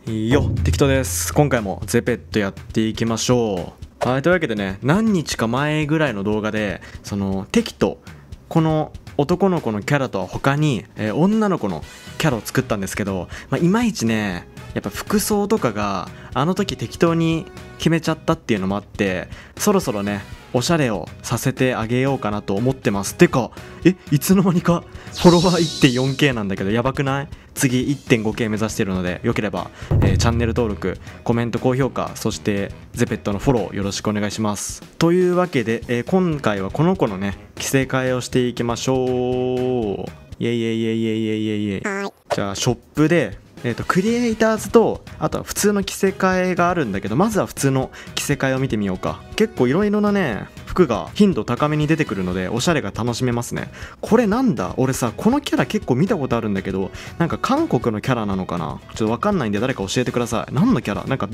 いいよ、適当です。今回もゼペットやっていきましょう。はい、というわけでね、何日か前ぐらいの動画でテキとこの男の子のキャラとは他に、女の子のキャラを作ったんですけど、いまいちね、やっぱ服装とかがあの時適当に決めちゃったっていうのもあって、そろそろねおしゃれをさせてあげようかなと思ってます。てかいつの間にかフォロワー 1.4K なんだけど、やばくない？次 1.5K 目指してるので、よければ、チャンネル登録、コメント、高評価、そしてゼペットのフォローよろしくお願いします。というわけで、今回はこの子のね着せ替えをしていきましょう。イエイエイエイエイエイエイエイ。じゃあショップでクリエイターズとあとは普通の着せ替えがあるんだけど、まずは普通の着せ替えを見てみようか。結構いろいろなね服が頻度高めに出てくるので、おしゃれが楽しめますね。これなんだ、俺さこのキャラ結構見たことあるんだけど、なんか韓国のキャラなのかな、ちょっとわかんないんで誰か教えてください。何のキャラ？なんか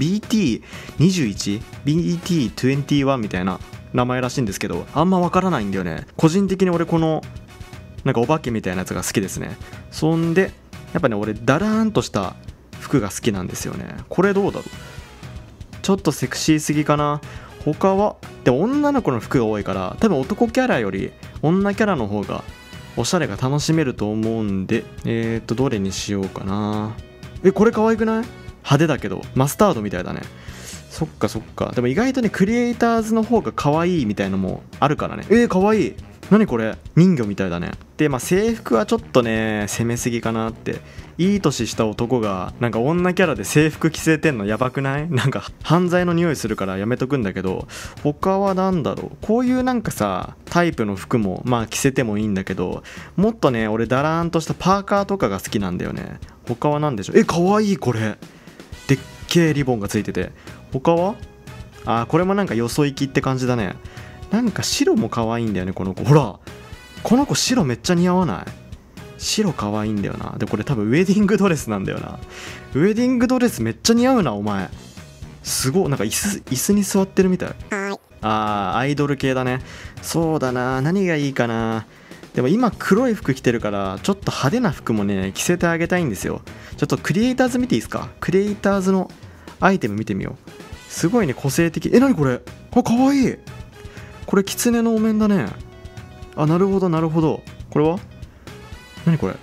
BT21、BT21 みたいな名前らしいんですけど、あんまわからないんだよね。個人的に俺このなんかお化けみたいなやつが好きですね。そんでやっぱね、俺ダラーンとした服が好きなんですよね。これどうだろう、ちょっとセクシーすぎかな。他はでも女の子の服が多いから、多分男キャラより女キャラの方がおしゃれが楽しめると思うんで、どれにしようかな。これ可愛くない？派手だけどマスタードみたいだね。そっかそっか。でも意外とねクリエイターズの方が可愛いみたいのもあるからね。可愛い。何これ、人魚みたいだね。で制服はちょっとね攻めすぎかなって。いい年した男がなんか女キャラで制服着せてんのやばくない？なんか犯罪の匂いするからやめとくんだけど、他はなんだろう。こういうなんかさタイプの服も着せてもいいんだけど、もっとね俺ダラーンとしたパーカーとかが好きなんだよね。他はなんでしょう。かわいい。これでっけえリボンがついてて。他はこれもなんかよそ行きって感じだね。なんか白も可愛いんだよねこの子。ほらこの子白めっちゃ似合わない？白可愛いんだよな。でこれ多分ウェディングドレスなんだよな。ウェディングドレスめっちゃ似合うなお前。すごい。なんか椅子に座ってるみたい。アイドル系だね。そうだな、何がいいかな。でも今黒い服着てるからちょっと派手な服もね着せてあげたいんですよ。ちょっとクリエイターズ見ていいですか？クリエイターズのアイテム見てみよう。すごいね個性的。何これ、かわいい。これ狐のお面だね。なるほどなるほど。これは何これ？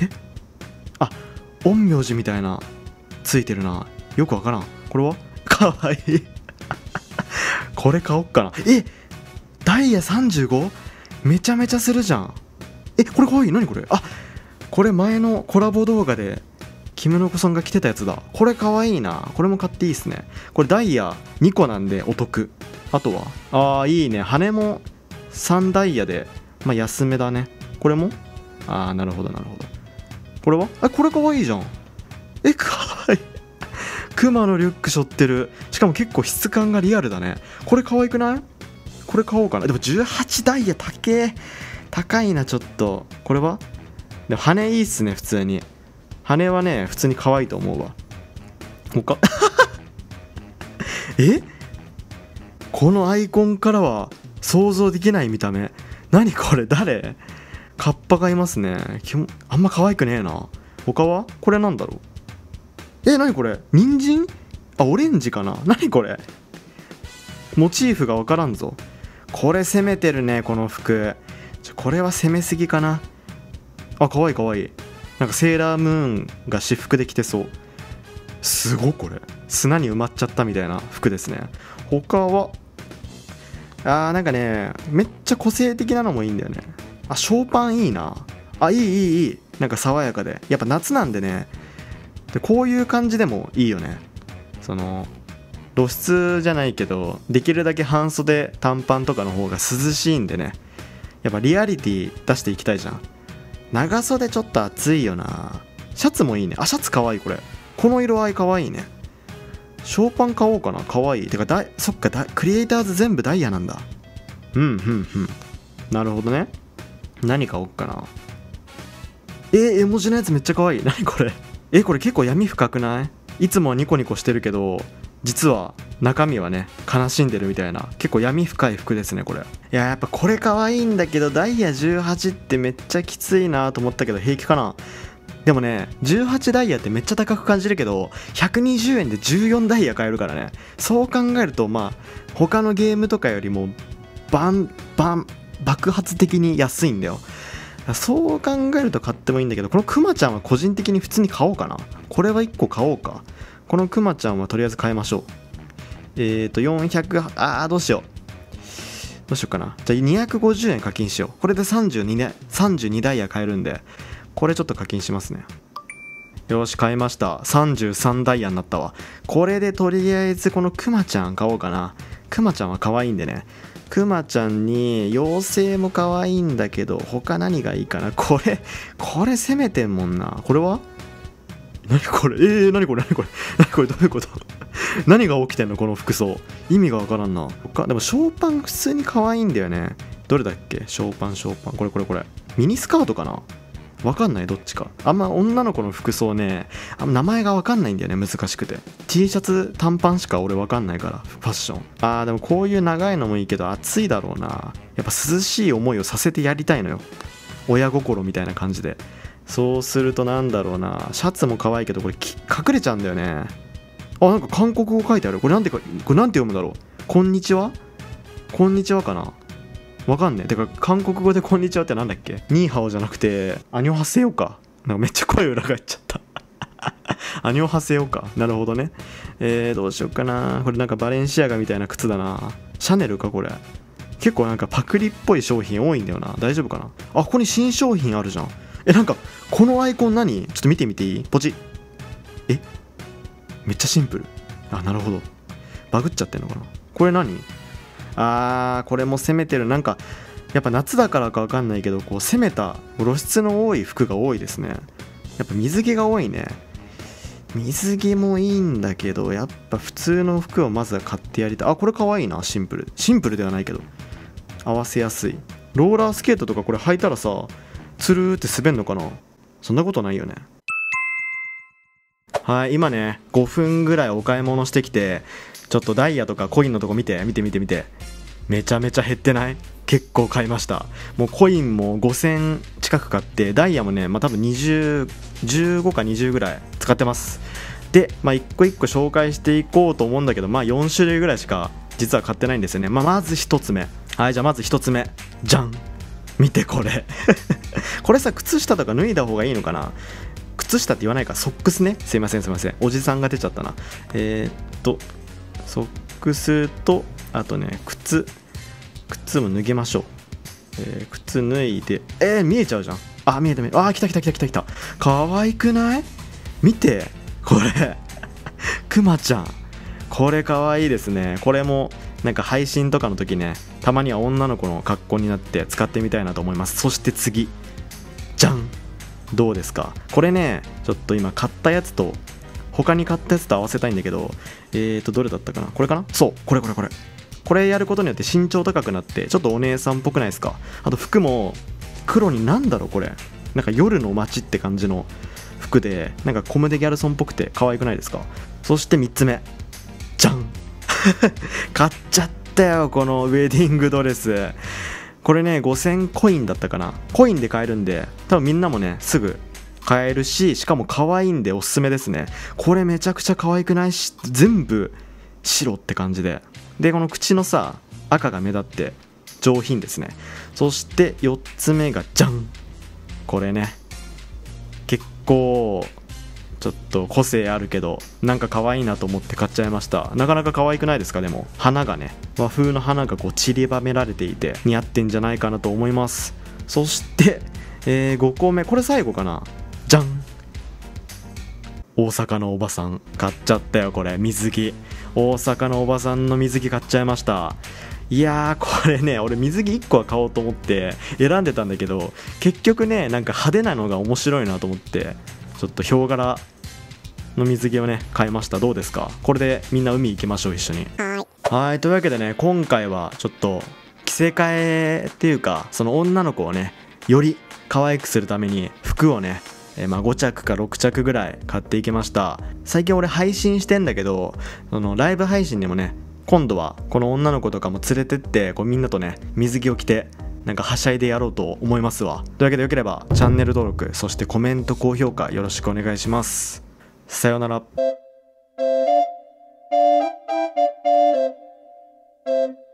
陰陽師みたいなついてるな。よくわからん。これはかわいいこれ買おっかな。ダイヤ 35？ めちゃめちゃするじゃん。これかわいい。何これ？これ前のコラボ動画でキムノコさんが着てたやつだ。これかわいいな。これも買っていいっすね。これダイヤ2個なんでお得。あとはいいね。羽も3ダイヤで安めだね。これもなるほどなるほど。これはこれかわいいじゃん。かわいいクマのリュック背負ってる。しかも結構質感がリアルだね。これかわいくない？これ買おうかな。でも18ダイヤ高いなちょっと。これはでも羽いいっすね。普通に羽はね普通に可愛いと思うわ。他このアイコンからは想像できない見た目。何これ、誰？カッパがいますね。あんま可愛くねえな。他はこれなんだろう。何これ、人参？オレンジかな。何これ、モチーフがわからんぞ。これ攻めてるねこの服。これは攻めすぎかな。可愛い可愛い。なんかセーラームーンが私服で着てそう。すごい。これ砂に埋まっちゃったみたいな服ですね。他はなんかねめっちゃ個性的なのもいいんだよね。ショーパンいいな。いい。なんか爽やかで、やっぱ夏なんでね。でこういう感じでもいいよね。露出じゃないけどできるだけ半袖短パンとかの方が涼しいんでね。やっぱリアリティ出していきたいじゃん。長袖ちょっと暑いよな。シャツもいいね。シャツかわいい。この色合いかわいいね。ショーパン買おうかな。かわいい。てかそっかクリエイターズ全部ダイヤなんだ。なるほどね。何買おうかな。絵文字のやつめっちゃかわいい。何これ。これ結構闇深くない？いつもはニコニコしてるけど実は中身はね悲しんでるみたいな、結構闇深い服ですねこれ。やっぱこれ可愛いんだけどダイヤ18ってめっちゃきついなと思ったけど平気かな。 でもね18ダイヤってめっちゃ高く感じるけど120円で14ダイヤ買えるからね。そう考えるとまあ他のゲームとかよりも爆発的に安いんだよ。そう考えると買ってもいいんだけど、このクマちゃんは個人的に普通に買おうかな。これは1個買おうか。このクマちゃんはとりあえず買いましょう。400、どうしようかな。じゃあ250円課金しよう。これで32ダイヤ買えるんで、これちょっと課金しますね。よし買いました。33ダイヤになったわ。これでとりあえずこのクマちゃん買おうかな。クマちゃんは可愛いんでね。クマちゃんに妖精も可愛いんだけど、他何がいいかな。これ攻めてんもんな。これは何これ何これどういうこと何が起きてんのこの服装。意味がわからんな。でもショーパン普通に可愛いんだよね。どれだっけ。ショーパンこれミニスカートかな。わかんない、どっちか。あんま女の子の服装ね、名前がわかんないんだよね、難しくて。 T シャツ短パンしか俺わかんないから、ファッション。でもこういう長いのもいいけど暑いだろうな。やっぱ涼しい思いをさせてやりたいのよ、親心みたいな感じで。そうするとなんだろうな、シャツも可愛いけどこれ隠れちゃうんだよね。なんか韓国語書いてある。これなんて読むだろう。こんにちはかな。わかんねえ。てか韓国語でこんにちはってなんだっけ。ニーハオじゃなくてアニョハセヨか。なんかめっちゃ声裏返っちゃったアニョハセヨか。なるほどね。どうしようかな。これなんかバレンシアガみたいな靴だな。シャネルかこれ。結構なんかパクリっぽい商品多いんだよな。大丈夫かな。ここに新商品あるじゃん。なんかこのアイコン何。ちょっと見てみていい。ポチ。めっちゃシンプル。なるほど。バグっちゃってんのかな。これ何。これも攻めてる。なんかやっぱ夏だからか分かんないけど、こう攻めた露出の多い服が多いですね。やっぱ水着が多いね。水着もいいんだけど、やっぱ普通の服をまずは買ってやりたい。これかわいいな。シンプルではないけど合わせやすい。ローラースケートとかこれ履いたらさ、つるーって滑んのかな。そんなことないよね。今ね5分ぐらいお買い物してきて、ちょっとダイヤとかコインのとこ見て。めちゃめちゃ減ってない？結構買いました。もうコインも5000近く買って、ダイヤもね、多分15か20ぐらい使ってます。で、一個一個紹介していこうと思うんだけど、4種類ぐらいしか実は買ってないんですよね。まず1つ目。じゃあまず1つ目。じゃん。見てこれこれさ、靴下とか脱いだ方がいいのかな。靴下って言わないか。ソックスね。すいません。おじさんが出ちゃったな。ソックスと、あとね、靴も脱げましょう。靴脱いで、見えちゃうじゃん。見えた。来た。可愛くない？見てこれクマちゃん、これ可愛いですね。これもなんか配信とかの時ね、たまには女の子の格好になって使ってみたいなと思います。そして次、じゃん。どうですかこれね。ちょっと今買ったやつと他に買ったやつと合わせたいんだけど、どれだったかな。これかな。そう、これやることによって身長高くなってちょっとお姉さんっぽくないですか。あと服も黒に、なんだろうこれ、なんか夜の街って感じの服で、なんかコムデギャルソンっぽくて可愛くないですか。そして3つ目、じゃん買っちゃったよ、このウェディングドレス。これね5000コインだったかな。コインで買えるんで、多分みんなもねすぐ買えるし、しかも可愛いんでおすすめですね。これめちゃくちゃ可愛くないし、全部白って感じで、この口のさ赤が目立って上品ですね。そして4つ目がじゃん。これね結構ちょっと個性あるけど、なんか可愛いなと思って買っちゃいました。なかなか可愛くないですか。でも花がね、和風の花がこう散りばめられていて似合ってんじゃないかなと思います。そして、5個目、これ最後かな。じゃん。大阪のおばさん買っちゃったよ。これ水着、大阪のおばさんの水着買っちゃいました。いやーこれね、俺水着1個は買おうと思って選んでたんだけど、結局ねなんか派手なのが面白いなと思って、ちょっとヒョウ柄の水着をね買いました。どうですか。これでみんな海行きましょう、一緒に。はい、というわけでね、今回はちょっと着せ替えっていうか、その女の子をねより可愛くするために服をね5着か6着ぐらい買っていきました。最近俺配信してんだけど、そのライブ配信でもね、今度はこの女の子とかも連れてって、こうみんなとね水着を着てなんかはしゃいでやろうと思いますわ。というわけでよければチャンネル登録、そしてコメント高評価よろしくお願いします。さようなら。